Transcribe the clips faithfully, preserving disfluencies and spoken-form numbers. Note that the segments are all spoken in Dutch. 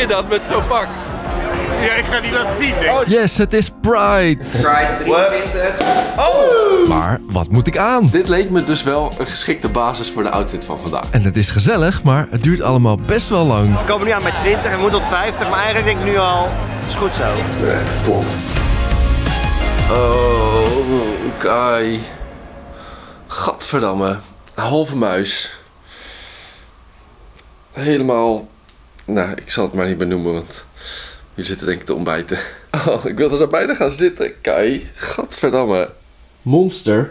dat met zo'n pak? Ja, ik ga die laten zien, denk ik. Yes, het is Pride! Pride drieëntwintig. Oh! Maar wat moet ik aan? Dit leek me dus wel een geschikte basis voor de outfit van vandaag. En het is gezellig, maar het duurt allemaal best wel lang. We komen nu aan bij twintig en moet tot vijftig, maar eigenlijk denk ik nu al, het is goed zo. Ja, top. Oh, Kai. Gadverdamme. Een halve muis. Helemaal... Nou, ik zal het maar niet benoemen, want jullie zitten denk ik te ontbijten. Oh, ik wilde er bijna gaan zitten, Kai. Gadverdamme. Monster.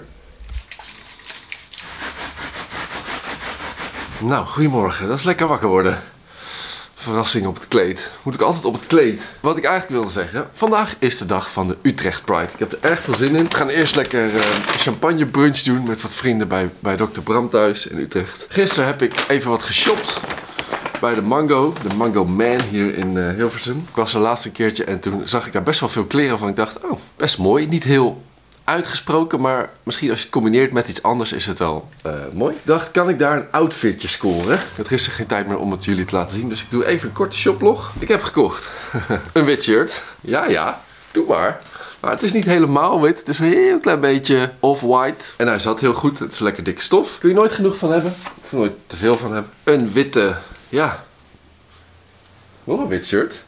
Nou, goedemorgen. Dat is lekker wakker worden. Verrassing op het kleed. Moet ik altijd op het kleed. Wat ik eigenlijk wilde zeggen. Vandaag is de dag van de Utrecht Pride. Ik heb er erg veel zin in. We gaan eerst lekker uh, champagne brunch doen met wat vrienden bij, bij dokter Bram thuis in Utrecht. Gisteren heb ik even wat geshopt bij de Mango. De Mango Man hier in uh, Hilversum. Ik was er laatst een keertje en toen zag ik daar best wel veel kleren van. Ik dacht, oh, best mooi. Niet heel uitgesproken, maar misschien als je het combineert met iets anders is het wel uh, mooi. Ik dacht, kan ik daar een outfitje scoren? Ik had gisteren geen tijd meer om het jullie te laten zien, dus ik doe even een korte shoplog. Ik heb gekocht een wit shirt. Ja, ja, doe maar. Maar het is niet helemaal wit, het is een heel klein beetje off-white. En hij zat heel goed, het is lekker dikke stof. Kun je nooit genoeg van hebben, of nooit te veel van hebben. Een witte, ja, nog een wit shirt.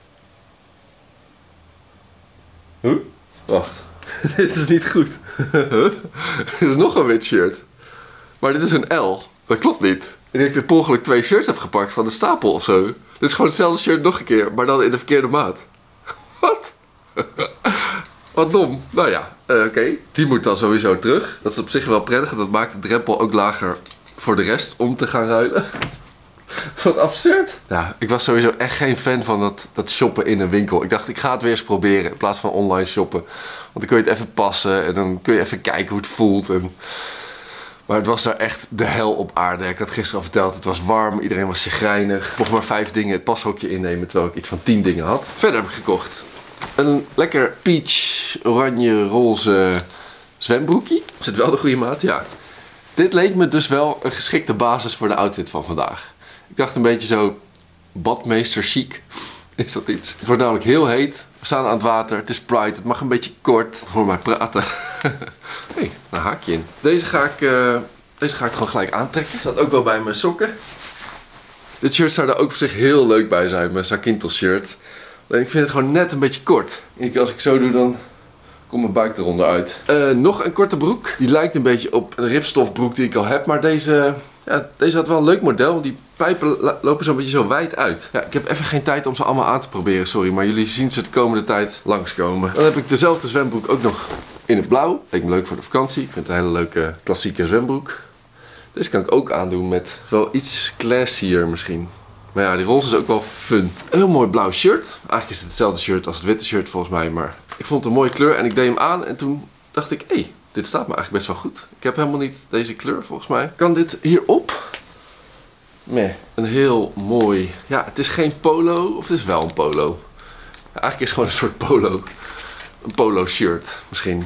Huh? Wacht. Dit is niet goed. Dit is nog een wit shirt. Maar dit is een L. Dat klopt niet. Ik denk dat ik per ongeluk twee shirts heb gepakt van de stapel of zo. Dit is gewoon hetzelfde shirt nog een keer, maar dan in de verkeerde maat. Wat? Wat dom. Nou ja, uh, oké. Okay. Die moet dan sowieso terug. Dat is op zich wel prettig. Dat maakt de drempel ook lager voor de rest om te gaan ruilen. Wat absurd. Ja, ik was sowieso echt geen fan van dat, dat shoppen in een winkel. Ik dacht, ik ga het weer eens proberen in plaats van online shoppen. Want dan kun je het even passen en dan kun je even kijken hoe het voelt. En... Maar het was daar echt de hel op aarde. Ik had gisteren al verteld, het was warm, iedereen was chagrijnig. Ik mocht maar vijf dingen het pashokje innemen, terwijl ik iets van tien dingen had. Verder heb ik gekocht een lekker peach, oranje, roze zwembroekje. Is het wel de goede maat? Ja. Dit leek me dus wel een geschikte basis voor de outfit van vandaag. Ik dacht een beetje zo badmeester chic. Is dat iets? Het wordt namelijk heel heet. We staan aan het water. Het is Pride. Het mag een beetje kort. Hoor mij praten. Hé, hey, een haakje in. Deze ga, ik, uh, deze ga ik gewoon gelijk aantrekken. Staat ook wel bij mijn sokken. Dit shirt zou er ook op zich heel leuk bij zijn. Mijn Zakynthos shirt. Alleen ik vind het gewoon net een beetje kort. En als ik zo doe dan komt mijn buik eronder uit. Uh, nog een korte broek. Die lijkt een beetje op een ripstofbroek die ik al heb. Maar deze... Ja, deze had wel een leuk model. Die pijpen lopen zo'n beetje zo wijd uit. Ja, ik heb even geen tijd om ze allemaal aan te proberen, sorry. Maar jullie zien ze de komende tijd langskomen. Dan heb ik dezelfde zwembroek ook nog in het blauw. Leek me leuk voor de vakantie. Ik vind het een hele leuke klassieke zwembroek. Deze kan ik ook aandoen met wel iets classier misschien. Maar ja, die roze is ook wel fun. Een heel mooi blauw shirt. Eigenlijk is het hetzelfde shirt als het witte shirt volgens mij. Maar ik vond het een mooie kleur en ik deed hem aan en toen dacht ik, hé. Hey, dit staat me eigenlijk best wel goed. Ik heb helemaal niet deze kleur volgens mij. Kan dit hierop? Nee. Een heel mooi... Ja, het is geen polo. Of het is wel een polo. Ja, eigenlijk is het gewoon een soort polo. Een polo shirt misschien.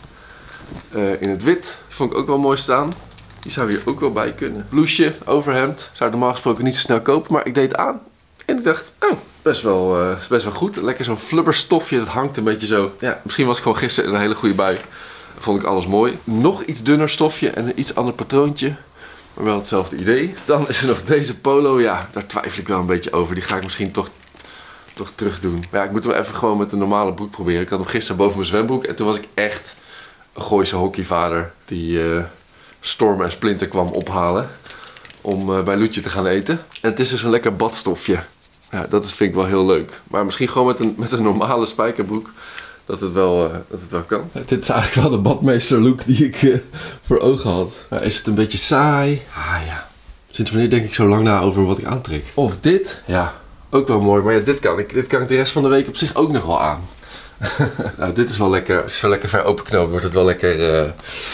Uh, in het wit. Die vond ik ook wel mooi staan. Die zou hier ook wel bij kunnen. Blouseje, overhemd. Zou ik normaal gesproken niet zo snel kopen. Maar ik deed het aan. En ik dacht, oh, best wel, uh, best wel goed. Lekker zo'n flubberstofje. Dat hangt een beetje zo. Ja, misschien was ik gewoon gisteren in een hele goede bui. Vond ik alles mooi. Nog iets dunner stofje en een iets ander patroontje. Maar wel hetzelfde idee. Dan is er nog deze polo. Ja, daar twijfel ik wel een beetje over. Die ga ik misschien toch, toch terug doen. Maar ja, ik moet hem even gewoon met de normale broek proberen. Ik had hem gisteren boven mijn zwembroek. En toen was ik echt een Gooise hockeyvader. Die uh, Storm en Splinter kwam ophalen. Om uh, bij Loetje te gaan eten. En het is dus een lekker badstofje. Ja, dat vind ik wel heel leuk. Maar misschien gewoon met een, met een normale spijkerbroek. Dat het, wel, uh, dat het wel kan. Ja, dit is eigenlijk wel de badmeester look die ik uh, voor ogen had. Ja, is het een beetje saai? Ah ja. Sinds wanneer denk ik zo lang na over wat ik aantrek? Of dit? Ja, ook wel mooi. Maar ja, dit kan ik. Dit kan ik de rest van de week op zich ook nog wel aan. Nou, dit is wel lekker. Als je zo lekker ver openknoopt, wordt het wel lekker uh,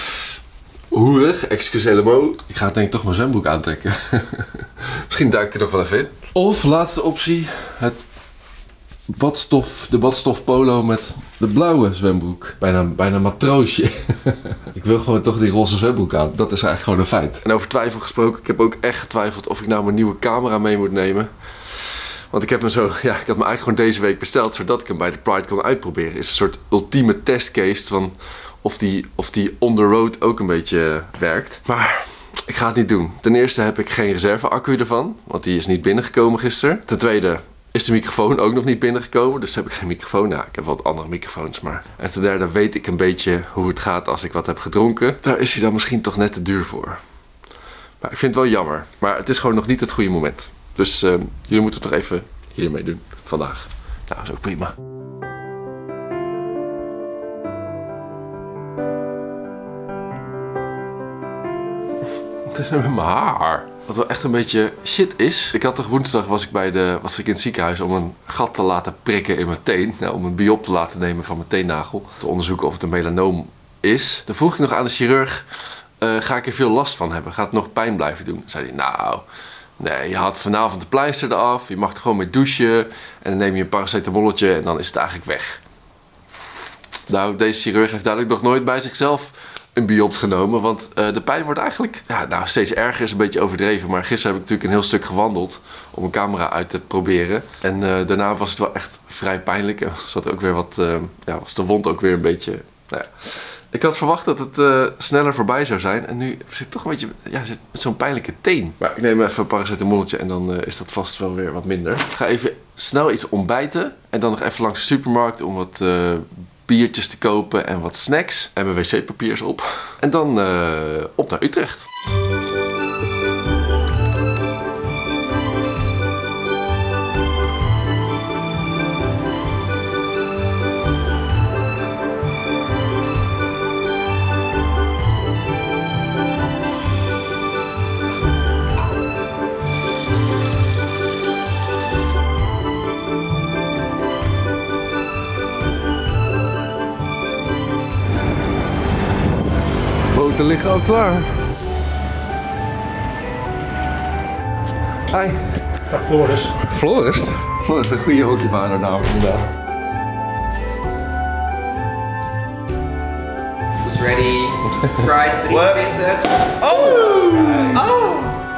hoerig. Excusez-le-mot. Ik ga denk ik toch mijn zwembroek aantrekken. Misschien duik ik er nog wel even in. Of laatste optie. Het badstof, de badstof polo met de blauwe zwembroek. Bijna, bijna matroosje. Ik wil gewoon toch die roze zwembroek aan. Dat is eigenlijk gewoon een feit. En over twijfel gesproken. Ik heb ook echt getwijfeld of ik nou mijn nieuwe camera mee moet nemen. Want ik heb hem zo, ja, ik had hem eigenlijk gewoon deze week besteld, zodat ik hem bij de Pride kon uitproberen. Is een soort ultieme testcase van of die, of die on the road ook een beetje werkt. Maar ik ga het niet doen. Ten eerste heb ik geen reserveaccu ervan, want die is niet binnengekomen gisteren. Ten tweede is de microfoon ook nog niet binnengekomen, dus heb ik geen microfoon. Nou, ik heb wel andere microfoons, maar... En ten derde weet ik een beetje hoe het gaat als ik wat heb gedronken. Daar is hij dan misschien toch net te duur voor. Maar ik vind het wel jammer. Maar het is gewoon nog niet het goede moment. Dus uh, jullie moeten het nog even hiermee doen vandaag. Nou, is ook prima. Wat is er met mijn haar? Wat wel echt een beetje shit is. Ik had toch woensdag was ik, bij de, was ik in het ziekenhuis om een gat te laten prikken in mijn teen. Nou, om een biop te laten nemen van mijn teennagel. Te onderzoeken of het een melanoom is. Dan vroeg ik nog aan de chirurg, uh, ga ik er veel last van hebben? Gaat het nog pijn blijven doen? Dan zei hij, nou, nee, je haalt vanavond de pleister eraf. Je mag er gewoon mee douchen. En dan neem je een paracetamolletje en dan is het eigenlijk weg. Nou, deze chirurg heeft duidelijk nog nooit bij zichzelf een biopt genomen, want uh, de pijn wordt eigenlijk ja, nou, steeds erger, is een beetje overdreven. Maar gisteren heb ik natuurlijk een heel stuk gewandeld om een camera uit te proberen. En uh, daarna was het wel echt vrij pijnlijk. En zat ook weer wat, uh, ja, was de wond ook weer een beetje. Nou ja. Ik had verwacht dat het uh, sneller voorbij zou zijn. En nu zit het toch een beetje ja, zit met zo'n pijnlijke teen. Maar ik neem even een paracetamolletje en dan uh, is dat vast wel weer wat minder. Ik ga even snel iets ontbijten en dan nog even langs de supermarkt om wat Uh, biertjes te kopen en wat snacks. En mijn wc-papier is op. En dan uh, op naar Utrecht. Boten liggen al klaar. Hi. Dag Floris. Floris? Floris is een goede hockeyvader naam inderdaad. Who's ready? Fries, drie twintig. Oh! Oh!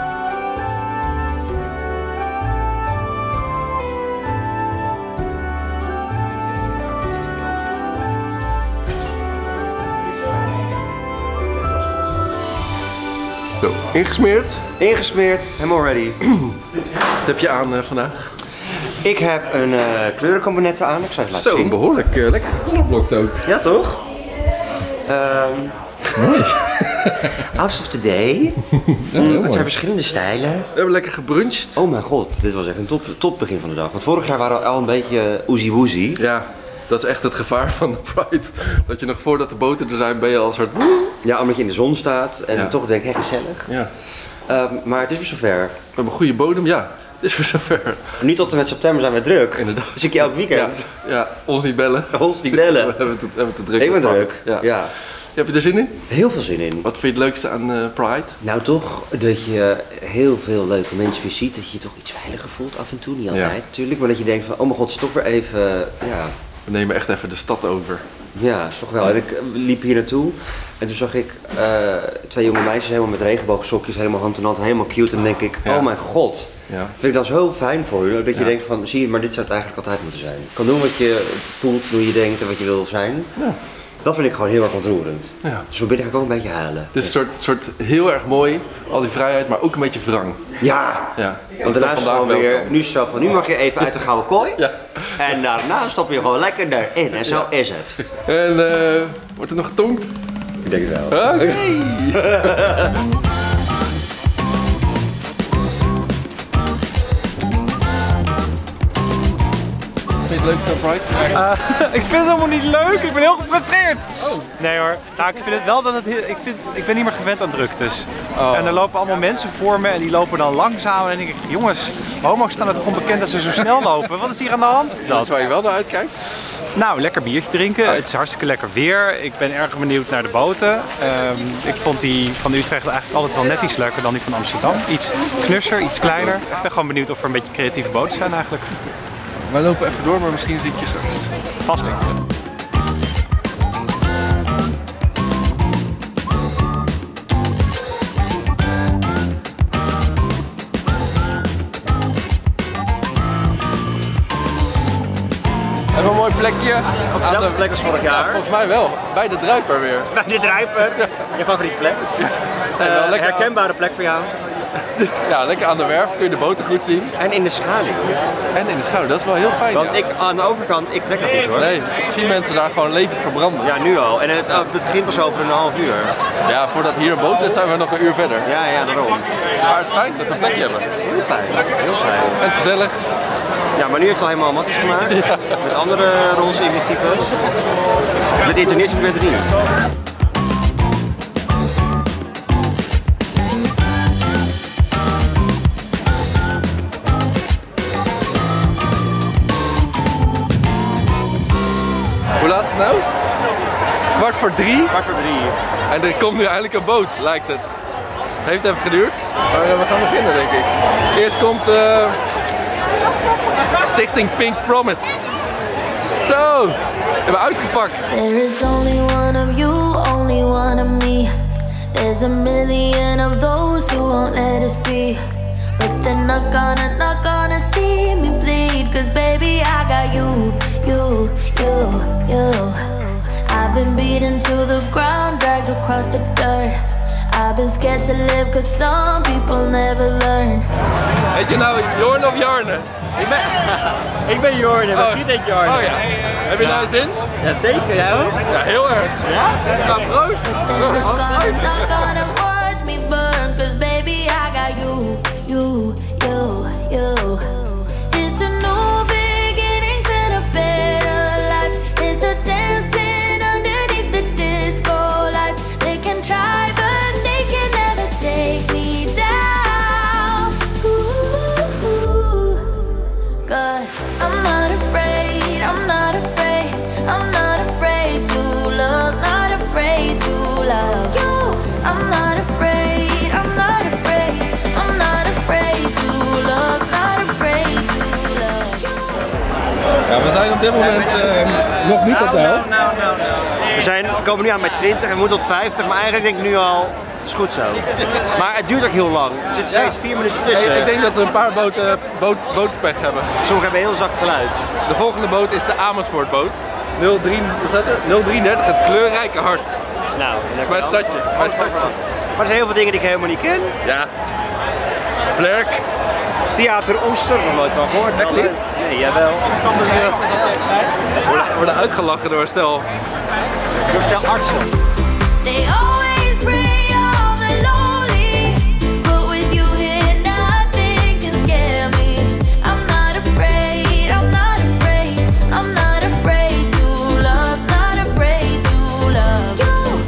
Zo, ingesmeerd. Ingesmeerd, helemaal ready. Wat heb je aan uh, vandaag? Ik heb een uh, kleurenkabinetten aan, ik zou het laten Zo, zien. behoorlijk uh, lekker gekolorblokt ook. Ja, toch? Um, Mooi. Outfit of the day. Ja, mm, het zijn verschillende stijlen. We hebben lekker gebruncht. Oh mijn god, dit was echt een top, top begin van de dag. Want vorig jaar waren we al een beetje oezie woezie. Ja, dat is echt het gevaar van de Pride. Dat je nog voordat de boten er zijn, ben je al een soort woe. Ja, omdat je in de zon staat en Ja. toch denk ik, hé, gezellig. Ja. Um, maar het is weer zover. We hebben een goede bodem, ja. Het is weer zover. Nu tot en met september zijn we druk. Inderdaad. Dus ik je elk weekend. Ja, ja, ons niet bellen. Ons niet bellen. We hebben het, we hebben het te druk. Ik ben met druk. Pride. Ja. Ja. Heb je er zin in? Heel veel zin in. Wat vind je het leukste aan uh, Pride? Nou toch, dat je heel veel leuke mensen weer ziet. Dat je je toch iets veiliger voelt af en toe. Niet altijd Ja. natuurlijk. Maar dat je denkt van, oh mijn god, stop weer even. Ja, We nemen echt even de stad over. ja, is toch wel. En ik uh, liep hier naartoe. En toen zag ik uh, twee jonge meisjes helemaal met regenboogsokjes. Helemaal hand in hand, helemaal cute. En dan denk ik, Ja. oh mijn god. Ja. Vind ik dan zo fijn voor je. Dat je Ja. denkt van, zie je, maar dit zou het eigenlijk altijd moeten zijn. Je kan doen wat je voelt, hoe je denkt en wat je wil zijn. Ja. Dat vind ik gewoon heel erg ontroerend. Ja. Dus van binnen ga ik ook een beetje huilen. Het is een soort, soort heel erg mooi, al die vrijheid, maar ook een beetje wrang. Ja, Ja. want daarna is het gewoon weer, nu is het zo van, nu mag je even uit de gouden kooi. Ja. En daarna stop je gewoon lekker erin. En zo is het. En uh, wordt er nog getonkt? Ik denk het wel. Oké. Vind je het leukste aan Pride? Uh, ik vind het helemaal niet leuk, ik ben heel gefrustreerd. Oh. Nee hoor, nou ik vind het wel dat het heel, ik, vind, ik ben niet meer gewend aan druktes. Oh. En er lopen allemaal mensen voor me en die lopen dan langzaam. En dan denk ik, jongens, homo's staan er toch onbekend dat ze zo snel lopen. Wat is hier aan de hand? Dat is waar je wel naar uitkijkt. Nou, lekker biertje drinken. Het is hartstikke lekker weer. Ik ben erg benieuwd naar de boten. Um, ik vond die van Utrecht eigenlijk altijd wel net iets leuker dan die van Amsterdam. Iets knusser, iets kleiner. Ik ben gewoon benieuwd of er een beetje creatieve boten zijn eigenlijk. Wij lopen even door, maar misschien zit je straks. Vast niet. Even een mooi plekje. Op dezelfde plek als vorig jaar. Ja, volgens mij wel. Bij de Druiper weer. Bij de Druiper. Je favoriete plek. Uh, lekker herkenbare plek voor jou. Ja, lekker aan de werf. Kun je de boten goed zien. En in de schaduw. En in de schaduw, dat is wel heel fijn. Want ja. ik aan de overkant, ik trek dat niet hoor. Nee, ik zie mensen daar gewoon levend verbranden. Ja, nu al. En het, het begint pas over een half uur. Ja, voordat hier een boot is, zijn we nog een uur verder. Ja, ja, daarom. Maar het is fijn dat we een plekje hebben. Heel fijn. Heel fijn. En het is gezellig. Ja, maar nu heeft het al helemaal matties gemaakt. Ja. Met andere roze types. Met internist met drie. Hoe laat is het nou? Kwart voor drie. Kwart voor drie. En er komt nu eindelijk een boot, lijkt het. Het heeft even geduurd, maar we gaan beginnen denk ik. Eerst komt uh, Stichting Pink Promise. Zo, we hebben uitgepakt. There is only one of you, only one of me. There's a million of those who won't let us be. But they're not gonna, not gonna see me bleed. Cause baby I got you, you, you, you. I've been beaten to the ground, dragged across the dirt. I've been scared to live cause some people never learn. Heet je nou Jorn of Jarne? Ik ben, ik ben Jorn, maar Giet heet Jarne. Oh ja. Heb je nou zin? Jazeker, jij ook? Ja, heel erg. Ja? Ja, proost. They're not gonna, not gonna watch me burn. Cause baby I got you, you, you, you. It's a new beginnings and a better life. It's the dancing underneath the disco lights. They can try but they can never take me down. Ooh, cause I'm not afraid, I'm not afraid. I'm not afraid to love, not afraid to love you. I'm not afraid, I'm not afraid. I'm not afraid to love, not afraid to love you. Ja, we zijn op dit moment uh, nog niet op de helft. Nou, nou, nou. We zijn, we komen nu aan bij twintig en we moeten tot vijftig, maar eigenlijk denk ik nu al, het is goed zo. Maar het duurt ook heel lang. Er zitten steeds vier minuten tussen. Hey, ik denk dat we een paar boten boot, bootpech hebben. Sommigen hebben heel zacht geluid. De volgende boot is de Amersfoortboot. nul drie, wat staat er? nul drieëndertig, het kleurrijke hart. Nou, Dat is mijn stadje. Mijn stadje. Maar er zijn heel veel dingen die ik helemaal niet ken. Ja. Vlerk. Theater Oester, nog nooit van gehoord. Echt niet? Nee, jawel. We worden, worden uitgelachen door een stel. Door stel artsen. They always bring all the lonely, but with you here nothing can scare me. I'm not afraid, I'm not afraid, I'm not afraid to love, not afraid to love you.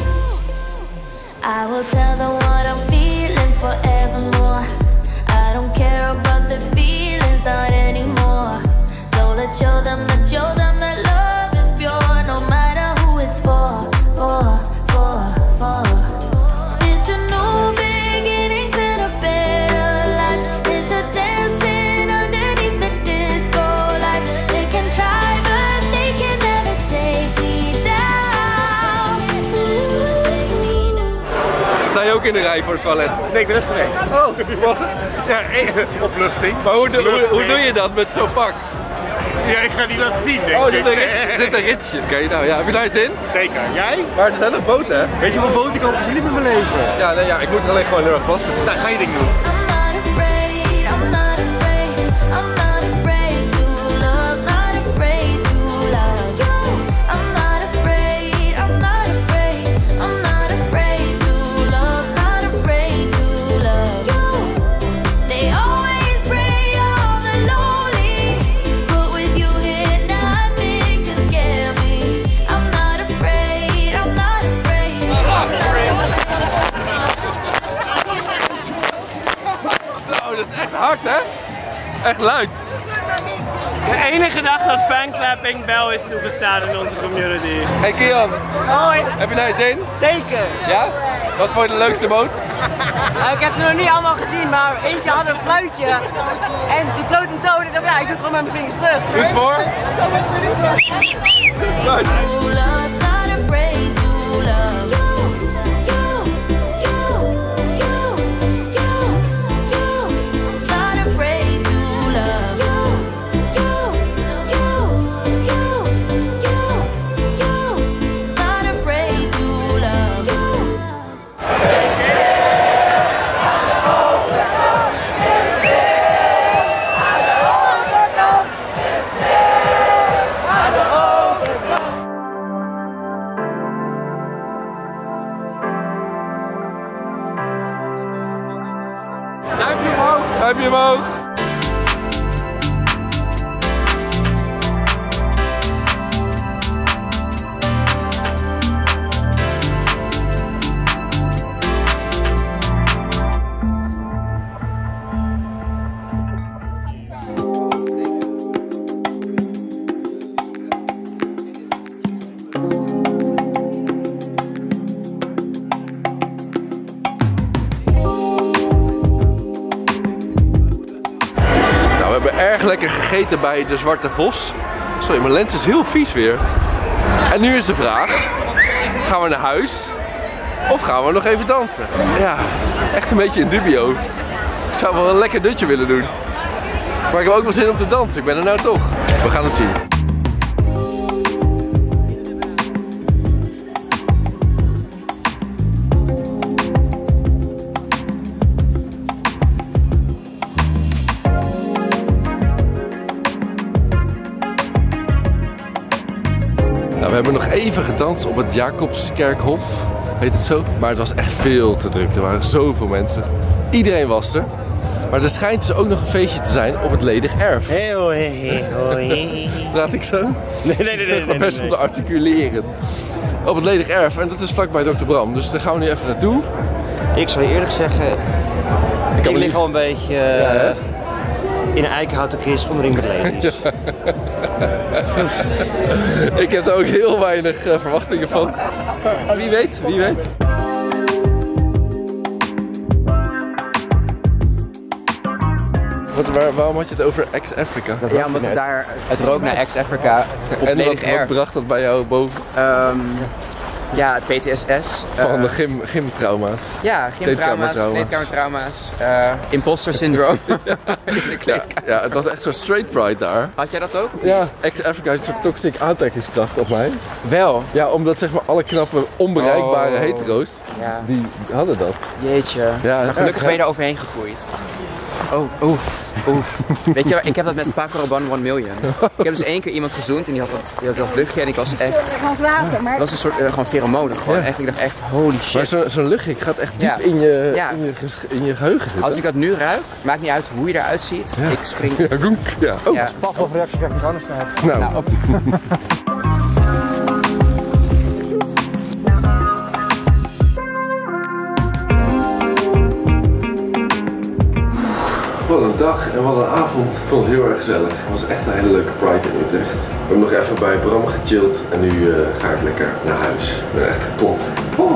I will tell them what I'm feeling forevermore. I don't care about the feelings, not anymore. So let's show them, let's show them that love is pure, no matter who it's for, for, for, for. It's a new beginnings and a better life. It's the dancing underneath the disco lights. They can try but they can never take me down. Take me down. Sta je ook in de rij voor het toilet? Nee, ik ben net geweest. Oh, wat? Ja, opluchting. Maar hoe, doe- hoe, hoe doe je dat met zo'n pak? Ja, ik ga die laten zien, denk Oh, er ik. zit een ritsje. Er zit een ritsje. Oké, nou ja, heb je daar zin? Zeker. Jij? Maar er zijn nog boten, hè? Weet je hoeveel boten ik al gezien heb in mijn leven? Ja, nee, ja, ik moet er alleen gewoon heel erg passen. Nou, ga je ding doen. I'm not afraid, I'm not afraid, I'm not afraid to love, not afraid to love you. I'm not afraid, I'm not afraid, I'm not afraid to love, not afraid to love you. They always bring all the lonely, but with you here nothing can scare me. I'm not afraid, I'm not afraid. Zo, dat is echt hard, hè? Echt luid. De enige dag dat fanclapping bel is toegestaan in onze community. Hey Kian, Hoi, heb je naar zin? zeker. Ja? Wat vond je de leukste boot? Uh, ik heb ze nog niet allemaal gezien, maar eentje had een fluitje en die floot een toon. Ik dacht, ja, ik doe het gewoon met mijn vingers terug. Doe eens voor. Nice. To love, not afraid to love you. You, you, you, you, you. Not afraid to love you. You, you, you, omhoog. We hebben erg lekker gegeten bij de Zwarte Vos. Sorry, mijn lens is heel vies weer. En nu is de vraag, gaan we naar huis of gaan we nog even dansen? Ja, echt een beetje in dubio. Ik zou wel een lekker dutje willen doen. Maar ik heb ook wel zin om te dansen, ik ben er nou toch. We gaan het zien. Nou, we hebben nog even gedanst op het Jacobskerkhof, heet het zo. Maar het was echt veel te druk, er waren zoveel mensen. Iedereen was er. Maar er schijnt dus ook nog een feestje te zijn op het ledig erf. Hey, hoi, hoi. Praat ik zo? Nee, nee, nee, nee, nee, Best om te articuleren. Op het ledig erf, en dat is vlakbij dokter Bram. Dus daar gaan we nu even naartoe. Ik zou je eerlijk zeggen, ik, ik lig al een beetje uh, ja, in een eikenhouten kist onderin met ladies. Ja. Ik heb er ook heel weinig uh, verwachtingen van. Wie weet, wie weet. Wat, waar, waarom had je het over ex-Afrika? Ja, omdat we daar het rook naar ex-Afrika op en ledig wat, erf. wat bracht dat bij jou boven? Um, ja, P T S S. Van uh, de gym, gymtrauma's. Ja, gymtrauma's, kleedkamertrauma's, uh, imposter syndroom. ja, ja, het was echt zo'n straight pride daar. Had jij dat ook? Ja, ex-Afrika heeft een soort toxic aantrekkingskracht op mij. Wel? Ja, omdat zeg maar alle knappe, onbereikbare oh. hetero's, ja. die hadden dat. Jeetje, ja, maar gelukkig ja. ben je er overheen gegroeid. Oh, oef, oef. Weet je, ik heb dat met Paco Rabanne one million. Ik heb dus één keer iemand gezoend en die had dat, die had dat luchtje en ik was echt... Het was een soort, uh, gewoon pheromonen gewoon. Ja. Echt, ik dacht echt, holy shit. Maar zo'n zo luchtje gaat echt diep ja. in, je, ja. in, je, in je geheugen zitten. Als ik dat nu ruik, maakt niet uit hoe je eruit ziet, ja. ik spring... Ja, goek. Ja. Oh. Ja. Pas of reactie krijgt hij gewoon eens nou. nou op. Wat een dag en wat een avond. Ik vond het heel erg gezellig. Het was echt een hele leuke Pride in Utrecht. We hebben nog even bij Bram gechilled en nu uh, ga ik lekker naar huis. Ik ben echt kapot. Oh.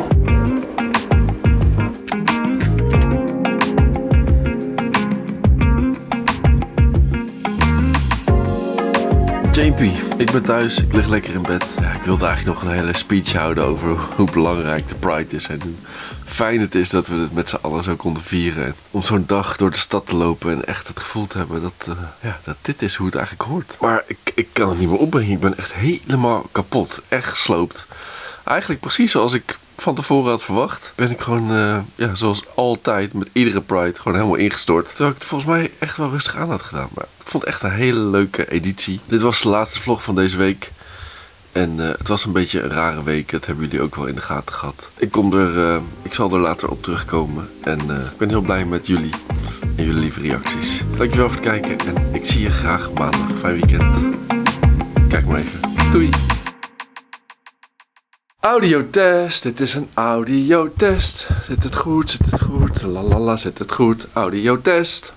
J P, ik ben thuis, ik lig lekker in bed. Ja, ik wilde eigenlijk nog een hele speech houden over hoe belangrijk de Pride is en hoe fijn het is dat we het met z'n allen zo konden vieren. Om zo'n dag door de stad te lopen en echt het gevoel te hebben dat, uh, ja, dat dit is hoe het eigenlijk hoort. Maar ik, ik kan het niet meer opbrengen, ik ben echt helemaal kapot, echt gesloopt. Eigenlijk precies zoals ik van tevoren had verwacht, ben ik gewoon, uh, ja, zoals altijd met iedere Pride, gewoon helemaal ingestort. Terwijl ik het volgens mij echt wel rustig aan had gedaan. Maar ik vond het echt een hele leuke editie. Dit was de laatste vlog van deze week. En uh, het was een beetje een rare week, dat hebben jullie ook wel in de gaten gehad. Ik, kom er, uh, ik zal er later op terugkomen. En uh, ik ben heel blij met jullie en jullie lieve reacties. Dankjewel voor het kijken en ik zie je graag maandag. Fijn weekend. Kijk maar even. Doei! Audiotest, dit is een audiotest. Zit het goed, zit het goed, lalala, zit het goed. Audiotest.